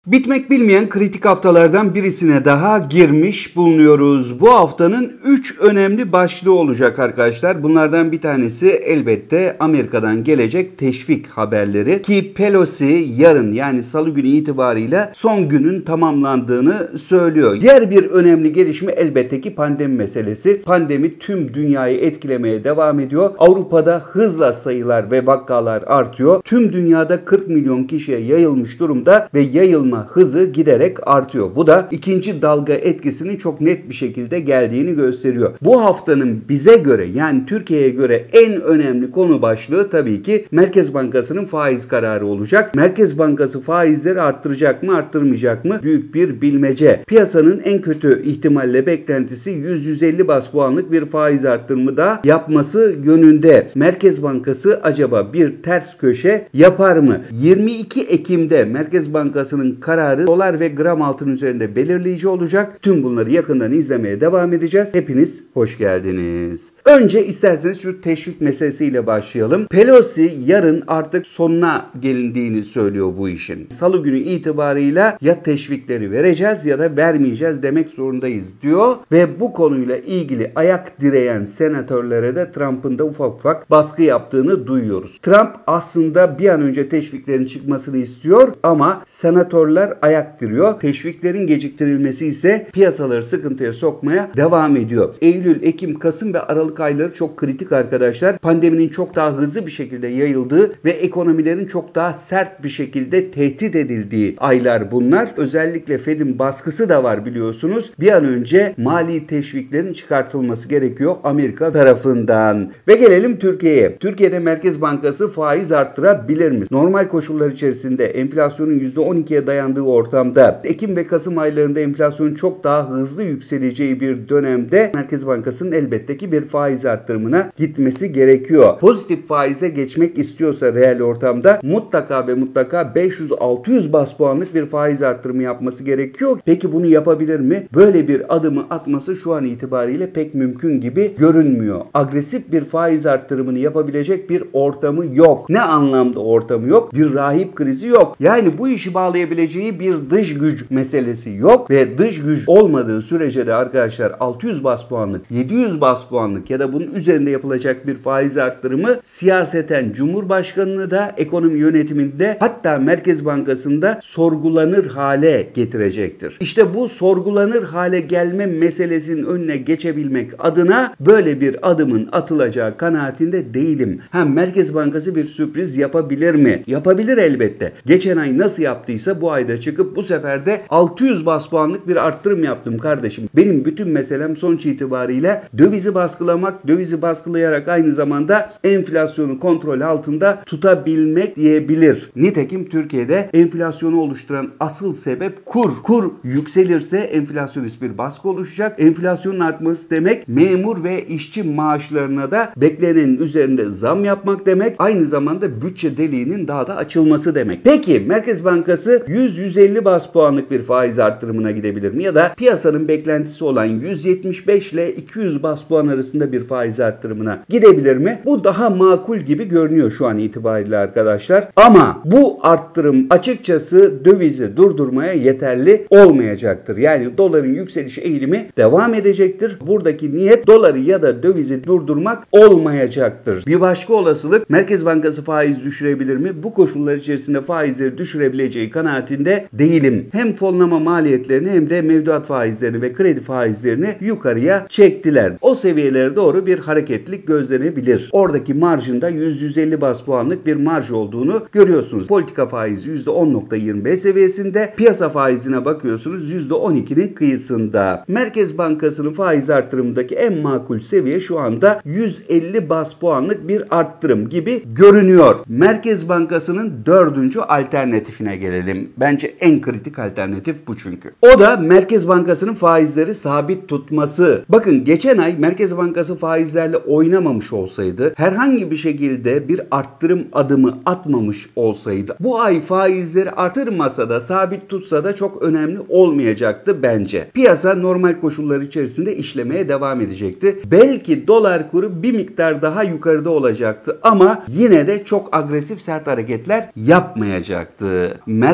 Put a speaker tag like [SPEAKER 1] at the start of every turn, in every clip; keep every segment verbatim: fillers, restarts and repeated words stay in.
[SPEAKER 1] Bitmek bilmeyen kritik haftalardan birisine daha girmiş bulunuyoruz. Bu haftanın üç önemli başlığı olacak arkadaşlar. Bunlardan bir tanesi elbette Amerika'dan gelecek teşvik haberleri ki Pelosi yarın yani salı günü itibarıyla son günün tamamlandığını söylüyor. Diğer bir önemli gelişme elbette ki pandemi meselesi. Pandemi tüm dünyayı etkilemeye devam ediyor. Avrupa'da hızla sayılar ve vakalar artıyor. Tüm dünyada kırk milyon kişiye yayılmış durumda ve yayılma hızı giderek artıyor. Bu da ikinci dalga etkisinin çok net bir şekilde geldiğini gösteriyor. Bu haftanın bize göre yani Türkiye'ye göre en önemli konu başlığı tabii ki Merkez Bankası'nın faiz kararı olacak. Merkez Bankası faizleri arttıracak mı arttırmayacak mı? Büyük bir bilmece. Piyasanın en kötü ihtimalle beklentisi yüz yüz elli bas puanlık bir faiz arttırımı da yapması yönünde. Merkez Bankası acaba bir ters köşe yapar mı? yirmi iki Ekim'de Merkez Bankası'nın kararı dolar ve gram altın üzerinde belirleyici olacak. Tüm bunları yakından izlemeye devam edeceğiz. Hepiniz hoş geldiniz. Önce isterseniz şu teşvik meselesiyle başlayalım. Pelosi yarın artık sonuna gelindiğini söylüyor bu işin. Salı günü itibarıyla ya teşvikleri vereceğiz ya da vermeyeceğiz demek zorundayız diyor ve bu konuyla ilgili ayak direyen senatörlere de Trump'ın da ufak ufak baskı yaptığını duyuyoruz. Trump aslında bir an önce teşviklerin çıkmasını istiyor ama senatörler ayak diriyor. Teşviklerin geciktirilmesi ise piyasaları sıkıntıya sokmaya devam ediyor. Eylül, Ekim, Kasım ve Aralık ayları çok kritik arkadaşlar. Pandeminin çok daha hızlı bir şekilde yayıldığı ve ekonomilerin çok daha sert bir şekilde tehdit edildiği aylar bunlar. Özellikle Fed'in baskısı da var biliyorsunuz. Bir an önce mali teşviklerin çıkartılması gerekiyor Amerika tarafından. Ve gelelim Türkiye'ye. Türkiye'de Merkez Bankası faiz arttırabilir mi? Normal koşullar içerisinde enflasyonun yüzde on ikiye dayandığı ortamda Ekim ve Kasım aylarında enflasyonun çok daha hızlı yükseleceği bir dönemde Merkez Bankası'nın elbette ki bir faiz arttırımına gitmesi gerekiyor. Pozitif faize geçmek istiyorsa reel ortamda mutlaka ve mutlaka beş yüz altı yüz bas puanlık bir faiz arttırımı yapması gerekiyor. Peki bunu yapabilir mi? Böyle bir adımı atması şu an itibariyle pek mümkün gibi görünmüyor. Agresif bir faiz arttırımını yapabilecek bir ortamı yok. Ne anlamda ortamı yok? Bir rahip krizi yok. Yani bu işi bağlayabileceği bir dış güç meselesi yok ve dış güç olmadığı sürece de arkadaşlar altı yüz bas puanlık, yedi yüz bas puanlık ya da bunun üzerinde yapılacak bir faiz arttırımı siyaseten Cumhurbaşkanı'nı da ekonomi yönetiminde hatta Merkez Bankası'nda sorgulanır hale getirecektir. İşte bu sorgulanır hale gelme meselesinin önüne geçebilmek adına böyle bir adımın atılacağı kanaatinde değilim. Ha, Merkez Bankası bir sürpriz yapabilir mi? Yapabilir elbette. Geçen ay nasıl yaptıysa bu ayda çıkıp bu sefer de altı yüz bas puanlık bir arttırım yaptım kardeşim. Benim bütün meselem sonuç itibariyle dövizi baskılamak, dövizi baskılayarak aynı zamanda enflasyonu kontrol altında tutabilmek diyebilir. Nitekim Türkiye'de enflasyonu oluşturan asıl sebep kur. Kur yükselirse enflasyonist bir baskı oluşacak. Enflasyonun artması demek memur ve işçi maaşlarına da beklenenin üzerinde zam yapmak demek. Aynı zamanda bütçe deliğinin daha da açılması demek. Peki Merkez Bankası yüz yüz elli bas puanlık bir faiz arttırımına gidebilir mi? Ya da piyasanın beklentisi olan yüz yetmiş beş ile iki yüz bas puan arasında bir faiz arttırımına gidebilir mi? Bu daha makul gibi görünüyor şu an itibariyle arkadaşlar. Ama bu arttırım açıkçası dövizi durdurmaya yeterli olmayacaktır. Yani doların yükseliş eğilimi devam edecektir. Buradaki niyet doları ya da dövizi durdurmak olmayacaktır. Bir başka olasılık Merkez Bankası faiz düşürebilir mi? Bu koşullar içerisinde faizleri düşürebileceği kanaatinde değilim. Hem fonlama maliyetlerini hem de mevduat faizlerini ve kredi faizlerini yukarıya çektiler. O seviyelere doğru bir hareketlilik gözlenebilir. Oradaki marjında yüz yüz elli bas puanlık bir marj olduğunu görüyorsunuz. Politika faizi yüzde on nokta yirmi beş seviyesinde, piyasa faizine bakıyorsunuz yüzde on ikinin kıyısında. Merkez Bankası'nın faiz artırımındaki en makul seviye şu anda yüz elli bas puanlık bir arttırım gibi görünüyor. Merkez Bankası'nın dördüncü alternatifine gelelim. Bence en kritik alternatif bu çünkü. O da Merkez Bankası'nın faizleri sabit tutması. Bakın geçen ay Merkez Bankası faizlerle oynamamış olsaydı, herhangi bir şekilde bir arttırım adımı atmamış olsaydı, bu ay faizleri artırmasa da sabit tutsa da çok önemli olmayacaktı bence. Piyasa normal koşullar içerisinde işlemeye devam edecekti. Belki dolar kuru bir miktar daha yukarıda olacaktı ama yine de çok agresif sert hareketler yapmayacaktı. Merkez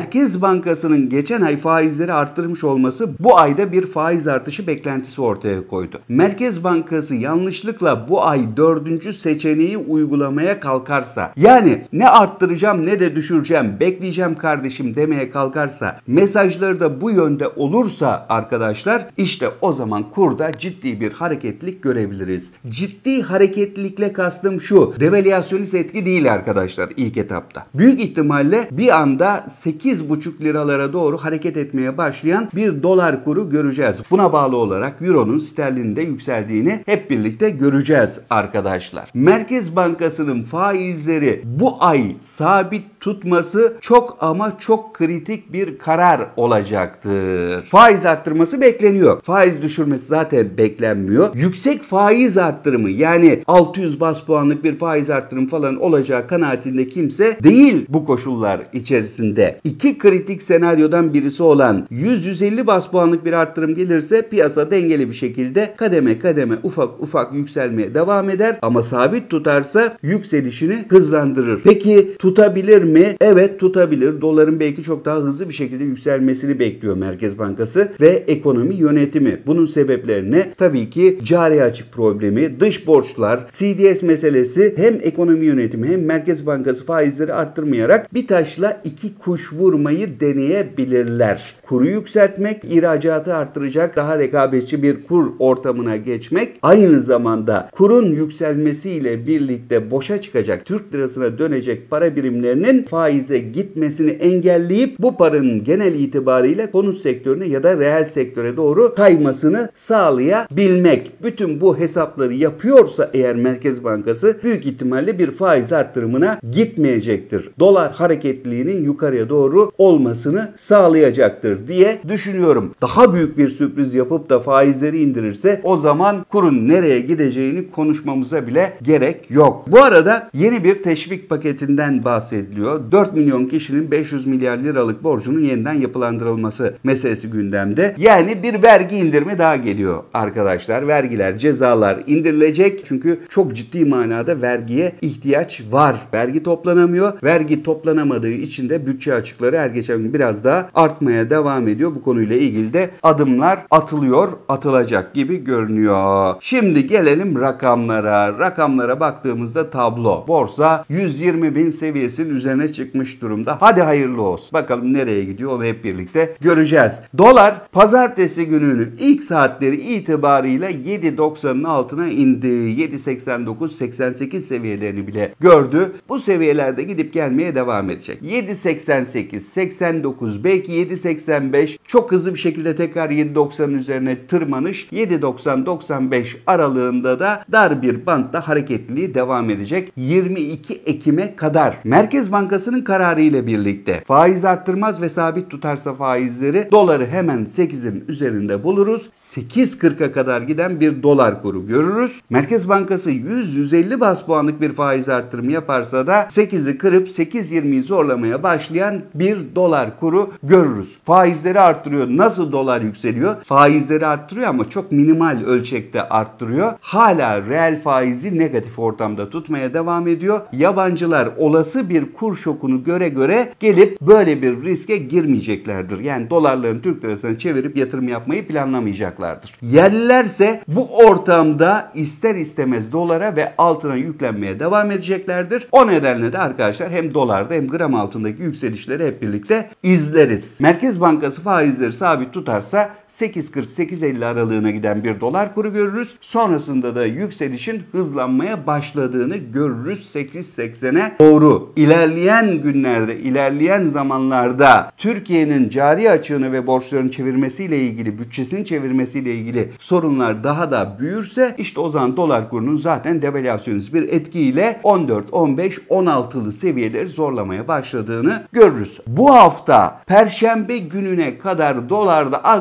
[SPEAKER 1] Bankası'nın geçen ay faizleri arttırmış olması bu ayda bir faiz artışı beklentisi ortaya koydu. Merkez Bankası yanlışlıkla bu ay dördüncü seçeneği uygulamaya kalkarsa, yani ne arttıracağım ne de düşüreceğim, bekleyeceğim kardeşim demeye kalkarsa, mesajları da bu yönde olursa arkadaşlar, işte o zaman kurda ciddi bir hareketlilik görebiliriz. Ciddi hareketlilikle kastım şu: devalüasyonist etki değil arkadaşlar ilk etapta. Büyük ihtimalle bir anda sekiz buçuk liralara doğru hareket etmeye başlayan bir dolar kuru göreceğiz. Buna bağlı olarak Euro'nun sterlinin de yükseldiğini hep birlikte göreceğiz arkadaşlar. Merkez Bankası'nın faizleri bu ay sabit tutması çok ama çok kritik bir karar olacaktır. Faiz arttırması bekleniyor. Faiz düşürmesi zaten beklenmiyor. Yüksek faiz arttırımı, yani altı yüz bas puanlık bir faiz arttırım falan olacağı kanaatinde kimse değil bu koşullar içerisinde. İki kritik senaryodan birisi olan yüz yüz elli bas puanlık bir arttırım gelirse piyasa dengeli bir şekilde kademe kademe ufak ufak yükselmeye devam eder, ama sabit tutarsa yükselişini hızlandırır. Peki tutabilir mi? Evet, tutabilir. Doların belki çok daha hızlı bir şekilde yükselmesini bekliyor Merkez Bankası ve ekonomi yönetimi. Bunun sebepleri ne? Tabii ki cari açık problemi, dış borçlar, C D S meselesi. Hem ekonomi yönetimi hem Merkez Bankası faizleri arttırmayarak bir taşla iki kuş vurmayı deneyebilirler. Kuru yükseltmek, ihracatı arttıracak, daha rekabetçi bir kur ortamına geçmek, aynı zamanda kurun yükselmesiyle birlikte boşa çıkacak, Türk lirasına dönecek para birimlerinin faize gitmesini engelleyip bu paranın genel itibariyle konut sektörüne ya da reel sektöre doğru kaymasını sağlayabilmek. Bütün bu hesapları yapıyorsa eğer Merkez Bankası büyük ihtimalle bir faiz arttırımına gitmeyecektir. Dolar hareketliliğinin yukarıya doğru olmasını sağlayacaktır diye düşünüyorum. Daha büyük bir sürpriz yapıp da faizleri indirirse o zaman kurun nereye gideceğini konuşmamıza bile gerek yok. Bu arada yeni bir teşvik paketinden bahsediliyor. dört milyon kişinin beş yüz milyar liralık borcunun yeniden yapılandırılması meselesi gündemde. Yani bir vergi indirimi daha geliyor arkadaşlar. Vergiler, cezalar indirilecek. Çünkü çok ciddi manada vergiye ihtiyaç var. Vergi toplanamıyor. Vergi toplanamadığı için de bütçe açıkları her geçen gün biraz daha artmaya devam ediyor. Bu konuyla ilgili de adımlar atılıyor, atılacak gibi görünüyor. Şimdi gelelim rakamlara. Rakamlara baktığımızda tablo. Borsa yüz yirmi bin seviyesinin üzerine çıkmış durumda. Hadi hayırlı olsun. Bakalım nereye gidiyor, onu hep birlikte göreceğiz. Dolar pazartesi gününün ilk saatleri itibarıyla yedi doksanın altına indi. yedi seksen dokuz seksen sekiz seviyelerini bile gördü. Bu seviyelerde gidip gelmeye devam edecek. yedi seksen sekiz seksen dokuz, belki yedi seksen beş, çok hızlı bir şekilde tekrar yedi doksanın üzerine tırmanış, yedi doksan doksan beş aralığında da dar bir bantta hareketliliği devam edecek. yirmi iki Ekim'e kadar. Merkez Bankası'nın kararı ile birlikte faiz arttırmaz ve sabit tutarsa faizleri, doları hemen sekizin üzerinde buluruz. sekiz kırka kadar giden bir dolar kuru görürüz. Merkez Bankası yüz yüz elli bas puanlık bir faiz arttırımı yaparsa da sekizi kırıp sekiz yirmiyi zorlamaya başlayan bir dolar kuru görürüz. Faizleri arttırıyor. Nasıl dolar yükseliyor? Faizleri arttırıyor ama çok minimal ölçekte arttırıyor. Hala reel faizi negatif ortamda tutmaya devam ediyor. Yabancılar olası bir kur şokunu göre göre gelip böyle bir riske girmeyeceklerdir. Yani dolarların Türk lirasına çevirip yatırım yapmayı planlamayacaklardır. Yerlilerse bu ortamda ister istemez dolara ve altına yüklenmeye devam edeceklerdir. O nedenle de arkadaşlar hem dolarda hem gram altındaki yükselişleri hep birlikte izleriz. Merkez Bankası faizleri sabit tutarsa sekiz kırk sekiz elli aralığına giden bir dolar kuru görürüz. Sonrasında da yükselişin hızlanmaya başladığını görürüz sekiz seksene doğru. İlerleyen günlerde, ilerleyen zamanlarda Türkiye'nin cari açığını ve borçlarını çevirmesiyle ilgili, bütçesini çevirmesiyle ilgili sorunlar daha da büyürse işte o zaman dolar kurunun zaten devalüasyonist bir etkiyle on dört, on beş, on altılı seviyeleri zorlamaya başladığını görürüz. Bu hafta Perşembe gününe kadar dolarda agresif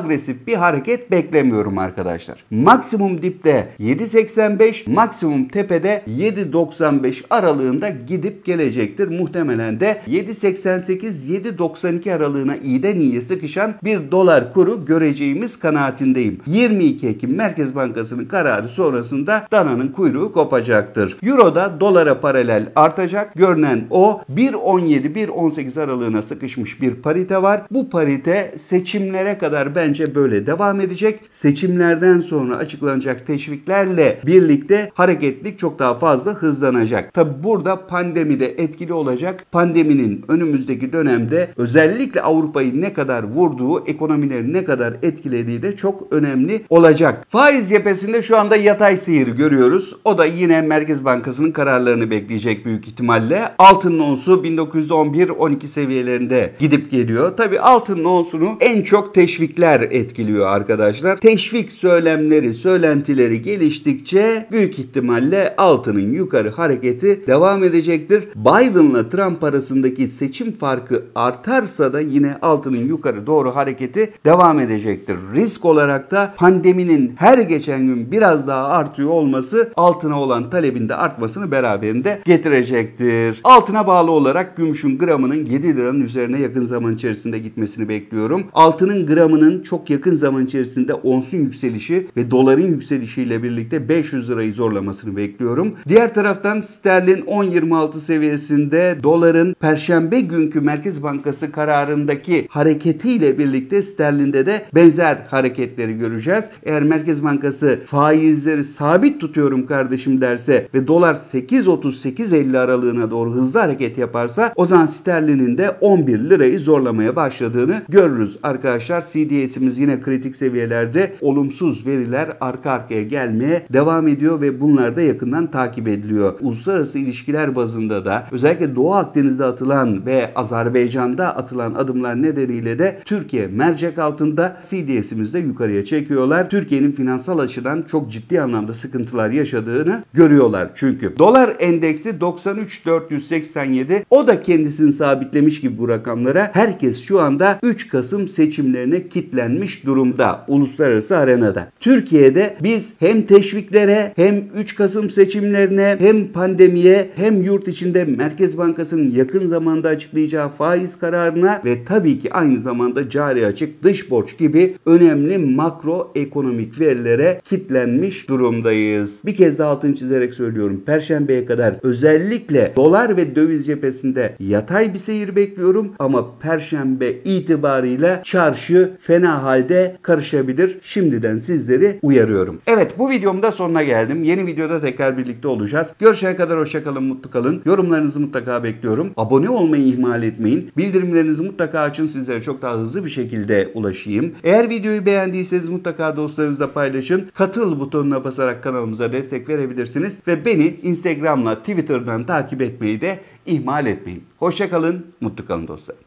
[SPEAKER 1] agresif bir hareket beklemiyorum arkadaşlar. Maksimum dipte yedi seksen beş, maksimum tepede yedi doksan beş aralığında gidip gelecektir. Muhtemelen de yedi seksen sekiz yedi doksan iki aralığına iyiden iyiye sıkışan bir dolar kuru göreceğimiz kanaatindeyim. yirmi iki Ekim Merkez Bankası'nın kararı sonrasında dananın kuyruğu kopacaktır. Euro'da dolara paralel artacak. Görünen o bir on yedi bir on sekiz aralığına sıkışmış bir parite var. Bu parite seçimlere kadar bence böyle devam edecek. Seçimlerden sonra açıklanacak teşviklerle birlikte hareketlilik çok daha fazla hızlanacak. Tabi burada pandemi de etkili olacak. Pandeminin önümüzdeki dönemde özellikle Avrupa'yı ne kadar vurduğu, ekonomileri ne kadar etkilediği de çok önemli olacak. Faiz cephesinde şu anda yatay seyir görüyoruz. O da yine Merkez Bankası'nın kararlarını bekleyecek büyük ihtimalle. Altının onsu bin dokuz yüz on bir on iki seviyelerinde gidip geliyor. Tabi altının onsunu en çok teşvikler etkiliyor arkadaşlar. Teşvik söylemleri, söylentileri geliştikçe büyük ihtimalle altının yukarı hareketi devam edecektir. Biden'la Trump arasındaki seçim farkı artarsa da yine altının yukarı doğru hareketi devam edecektir. Risk olarak da pandeminin her geçen gün biraz daha artıyor olması altına olan talebin de artmasını beraberinde getirecektir. Altına bağlı olarak gümüşün gramının yedi liranın üzerine yakın zaman içerisinde gitmesini bekliyorum. Altının gramının çok yakın zaman içerisinde onsun yükselişi ve doların yükselişiyle birlikte beş yüz lirayı zorlamasını bekliyorum. Diğer taraftan sterlin on yirmi altı seviyesinde, doların Perşembe günkü Merkez Bankası kararındaki hareketiyle birlikte sterlinde de benzer hareketleri göreceğiz. Eğer Merkez Bankası faizleri sabit tutuyorum kardeşim derse ve dolar sekiz otuz sekiz elli aralığına doğru hızlı hareket yaparsa o zaman sterlinin de on bir lirayı zorlamaya başladığını görürüz arkadaşlar. C D S'imiz yine kritik seviyelerde, olumsuz veriler arka arkaya gelmeye devam ediyor ve bunlar da yakından takip ediliyor. Uluslararası ilişkiler bazında da özellikle Doğu Akdeniz'de atılan ve Azerbaycan'da atılan adımlar nedeniyle de Türkiye mercek altında, C D S'imizi de yukarıya çekiyorlar. Türkiye'nin finansal açıdan çok ciddi anlamda sıkıntılar yaşadığını görüyorlar çünkü. Dolar endeksi doksan üç dört yüz seksen yedi, o da kendisini sabitlemiş gibi bu rakamlara. Herkes şu anda üç Kasım seçimlerine kitlenmiş durumda uluslararası arenada. Türkiye'de biz hem teşviklere hem üç Kasım seçimlerine hem pandemiye hem yurt içinde Merkez Bankası'nın yakın zamanda açıklayacağı faiz kararına ve tabii ki aynı zamanda cari açık, dış borç gibi önemli makro ekonomik verilere kitlenmiş durumdayız. Bir kez daha altını çizerek söylüyorum. Perşembeye kadar özellikle dolar ve döviz cephesinde yatay bir seyir bekliyorum ama Perşembe itibarıyla çarşı fena halde karışabilir. Şimdiden sizleri uyarıyorum. Evet, bu videomda sonuna geldim. Yeni videoda tekrar birlikte olacağız. Görüşene kadar hoşça kalın, mutlu kalın. Yorumlarınızı mutlaka bekliyorum. Abone olmayı ihmal etmeyin. Bildirimlerinizi mutlaka açın, sizlere çok daha hızlı bir şekilde ulaşayım. Eğer videoyu beğendiyseniz mutlaka dostlarınızla paylaşın. Katıl butonuna basarak kanalımıza destek verebilirsiniz ve beni Instagram'la Twitter'dan takip etmeyi de ihmal etmeyin. Hoşça kalın, mutlu kalın dostlar.